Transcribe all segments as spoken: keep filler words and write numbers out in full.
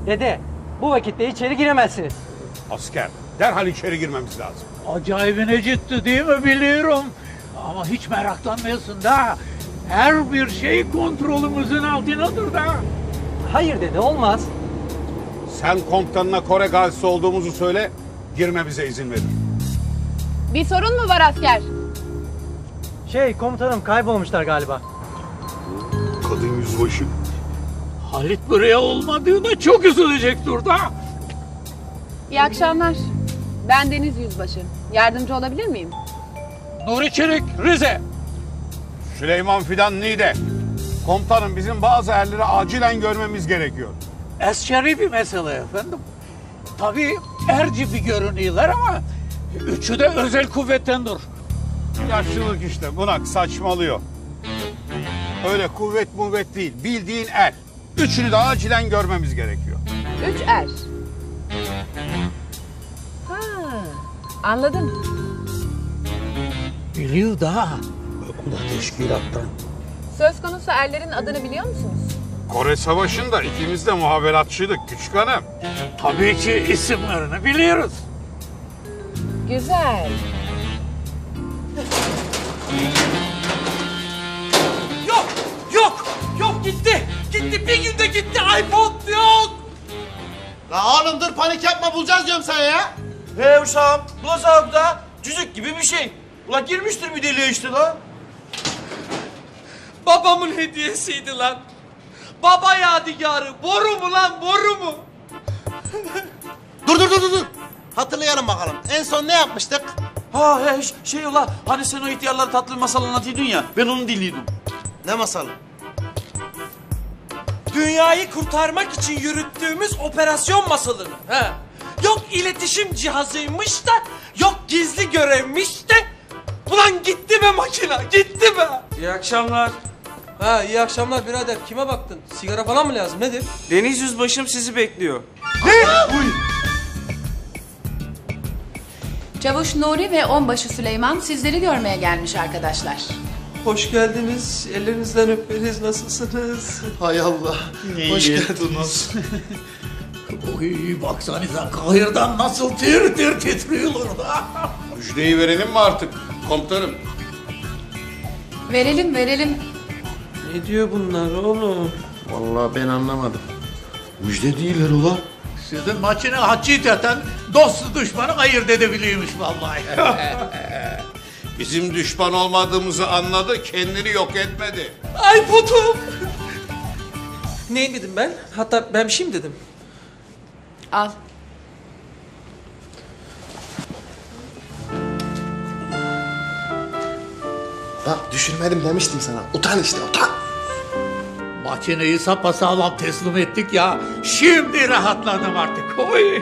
Dede, bu vakitte içeri giremezsiniz. Asker, derhal içeri girmemiz lazım. Acayibine ciddi değil mi biliyorum. Ama hiç meraklanmıyorsun da. Her bir şey kontrolümüzün altındadır da. Hayır dede, olmaz. Sen komutanına Kore gazisi olduğumuzu söyle, girmemize izin verir. Bir sorun mu var asker? Şey, komutanım kaybolmuşlar galiba. Kadın yüzbaşı. Halit buraya olmadığına çok üzülecektir da. İyi akşamlar. Ben Deniz Yüzbaşı. Yardımcı olabilir miyim? Nuri Çelik, Rize. Süleyman Fidan Niğde. Komutanım, bizim bazı erleri acilen görmemiz gerekiyor. Askeri bir mesele efendim. Tabii erci bir görünüyorlar ama üçü de özel kuvvettendir. Yaşlılık işte, bunak saçmalıyor. Öyle kuvvet muvvet değil, bildiğin er. Üçünü de acilen görmemiz gerekiyor. Üç er. Ha, anladım. Biliyor da. Bu da teşkilattan. Söz konusu erlerin adını biliyor musunuz? Kore Savaşı'nda ikimiz de muhaberatçıydık küçük hanım. Tabii ki isimlerini biliyoruz. Güzel. Yok, yok, yok gitti. Gitti, bir günde gitti. iPod yok. La oğlum dur, panik yapma, bulacağız diyorum sana ya. He uşağım, bulacağım da cücük gibi bir şey. Ulan girmiştir bir deliğe işte la. Babamın hediyesiydi lan. Baba yadigarı. Boru mu lan, boru mu? Dur dur dur dur dur. Hatırlayalım bakalım. En son ne yapmıştık? Ha he şey ula, hani sen o ihtiyarlara tatlı masal anlatıyordun ya, ben onu dinliyordum. Ne masalı? Dünyayı kurtarmak için yürüttüğümüz operasyon masalını. He. Yok iletişim cihazıymış da, yok gizli görevmiş de. Ulan gitti be makina, gitti be. İyi akşamlar. Ha iyi akşamlar birader. Kime baktın? Sigara falan mı lazım? Nedir? Deniz Yüzbaşım sizi bekliyor. Çavuş Nuri ve Onbaşı Süleyman sizleri görmeye gelmiş arkadaşlar. Hoş geldiniz. Ellerinizden öperiz. Nasılsınız? Hay Allah. Hoş geldiniz. Oy baksanıza kahırdan nasıl tir tir titriyorlar da. Müjdeyi verelim mi artık komutanım? Verelim verelim. Ne diyor bunlar oğlum? Vallahi ben anlamadım. Müjde değiller ulan. Sizin makine hakikaten dostu düşmanı ayırt edebiliyormuş vallahi. Bizim düşman olmadığımızı anladı, kendini yok etmedi. Ay putum. Ne dedim ben? Hatta ben bir şey mi dedim? Al. Bak düşürmedim demiştim sana. Utan işte, utan. Makineyi sapasağlam teslim ettik ya. Şimdi rahatladım artık. Oy.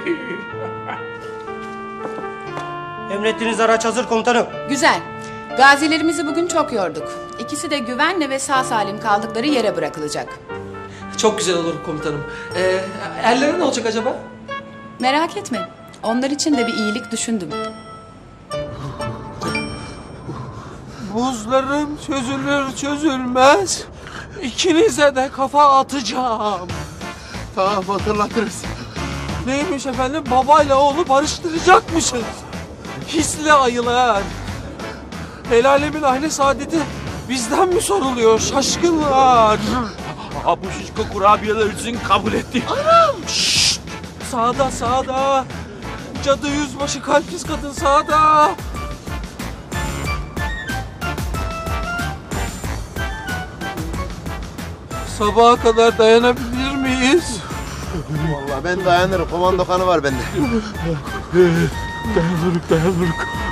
Emrettiğiniz araç hazır komutanım. Güzel. Gazilerimizi bugün çok yorduk. İkisi de güvenle ve sağ salim kaldıkları yere bırakılacak. Çok güzel olur komutanım. Ee, erlere ne olacak acaba? Merak etme. Onlar için de bir iyilik düşündüm. Buzlarım çözülür çözülmez. İkinize de kafa atacağım. Tamam, hatırlatırız. Neymiş efendim? Babayla oğlu barıştıracakmışız. Hisli ayılar. El alemin aile saadeti bizden mi soruluyor şaşkınlar? Ha bu şişko kurabiyeler için kabul ettik. Anam! Şşşt! Sağda sağda. Cadı yüzbaşı kalpsiz kadın sağda. Sabaha kadar dayanabilir miyiz? Vallahi ben dayanırım. Komando kanı var bende. Dayanırık dayanırık.